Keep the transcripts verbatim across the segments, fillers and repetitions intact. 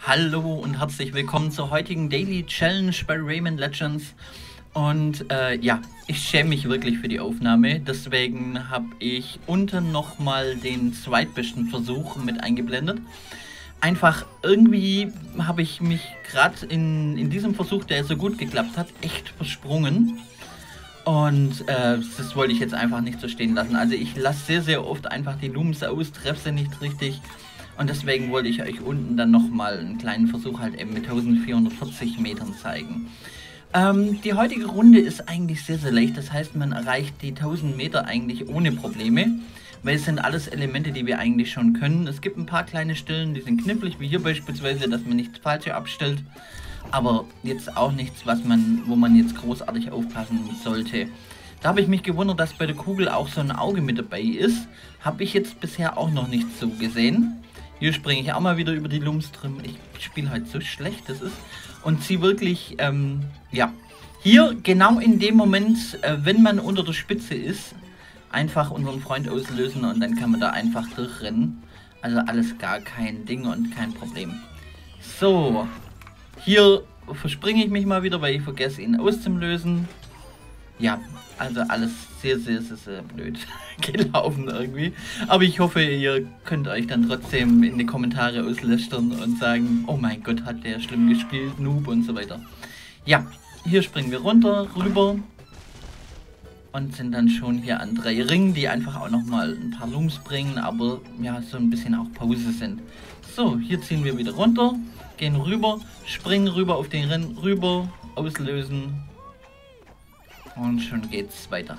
Hallo und herzlich willkommen zur heutigen Daily Challenge bei Rayman Legends. Und äh, ja, ich schäme mich wirklich für die Aufnahme, deswegen habe ich unten nochmal den zweitbesten Versuch mit eingeblendet. Einfach irgendwie habe ich mich gerade in, in diesem Versuch, der so gut geklappt hat, echt versprungen. Und äh, das wollte ich jetzt einfach nicht so stehen lassen. Also ich lasse sehr, sehr oft einfach die Looms aus, treffe sie nicht richtig. Und deswegen wollte ich euch unten dann nochmal einen kleinen Versuch halt eben mit eintausendvierhundertvierzig Metern zeigen. Ähm, die heutige Runde ist eigentlich sehr, sehr leicht. Das heißt, man erreicht die tausend Meter eigentlich ohne Probleme. Weil es sind alles Elemente, die wir eigentlich schon können. Es gibt ein paar kleine Stellen, die sind knifflig, wie hier beispielsweise, dass man nichts Falsches abstellt. Aber jetzt auch nichts, was man, wo man jetzt großartig aufpassen sollte. Da habe ich mich gewundert, dass bei der Kugel auch so ein Auge mit dabei ist. Habe ich jetzt bisher auch noch nicht so gesehen. Hier springe ich auch mal wieder über die Looms drin. Ich spiele halt so schlecht, das ist. Und ziehe wirklich, ähm, ja. Hier genau in dem Moment, äh, wenn man unter der Spitze ist, einfach unseren Freund auslösen und dann kann man da einfach durchrennen. Also alles gar kein Ding und kein Problem. So, hier verspringe ich mich mal wieder, weil ich vergesse ihn auszulösen. Ja, also alles sehr, sehr, sehr, sehr blöd gelaufen irgendwie. Aber ich hoffe, ihr könnt euch dann trotzdem in die Kommentare auslästern und sagen, oh mein Gott, hat der schlimm gespielt, Noob und so weiter. Ja, hier springen wir runter, rüber und sind dann schon hier an drei Ringen, die einfach auch nochmal ein paar Looms bringen, aber ja, so ein bisschen auch Pause sind. So, hier ziehen wir wieder runter, gehen rüber, springen rüber auf den Ring, rüber, auslösen. Und schon geht's weiter.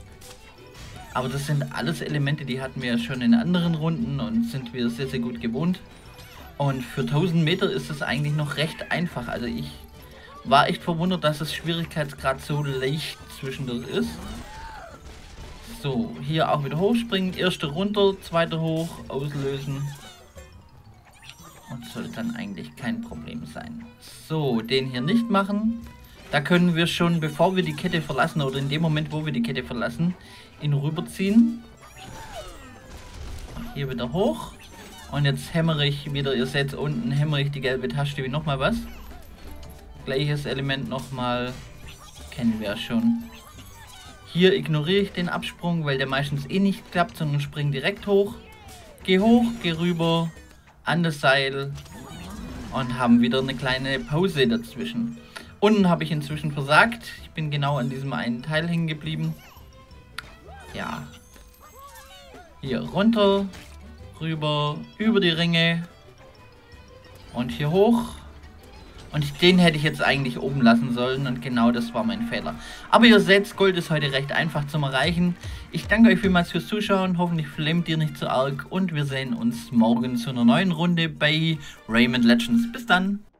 Aber das sind alles Elemente, die hatten wir ja schon in anderen Runden und sind wir sehr, sehr gut gewohnt. Und für tausend Meter ist es eigentlich noch recht einfach. Also ich war echt verwundert, dass das Schwierigkeitsgrad so leicht zwischendurch ist. So, hier auch wieder hochspringen. Erste runter, zweite hoch, auslösen. Und soll dann eigentlich kein Problem sein. So, den hier nicht machen. Da können wir schon, bevor wir die Kette verlassen oder in dem Moment, wo wir die Kette verlassen, ihn rüberziehen. Hier wieder hoch. Und jetzt hämmere ich wieder, ihr seht unten, hämmere ich die gelbe Taste wie nochmal was. Gleiches Element nochmal, kennen wir ja schon. Hier ignoriere ich den Absprung, weil der meistens eh nicht klappt, sondern springe direkt hoch. Geh hoch, geh rüber, an das Seil und haben wieder eine kleine Pause dazwischen. Unten habe ich inzwischen versagt. Ich bin genau an diesem einen Teil hängen geblieben. Ja. Hier runter, rüber, über die Ringe und hier hoch. Und den hätte ich jetzt eigentlich oben lassen sollen und genau das war mein Fehler. Aber ihr seht, Gold ist heute recht einfach zum Erreichen. Ich danke euch vielmals fürs Zuschauen. Hoffentlich flammt ihr nicht zu arg und wir sehen uns morgen zu einer neuen Runde bei Rayman Legends. Bis dann!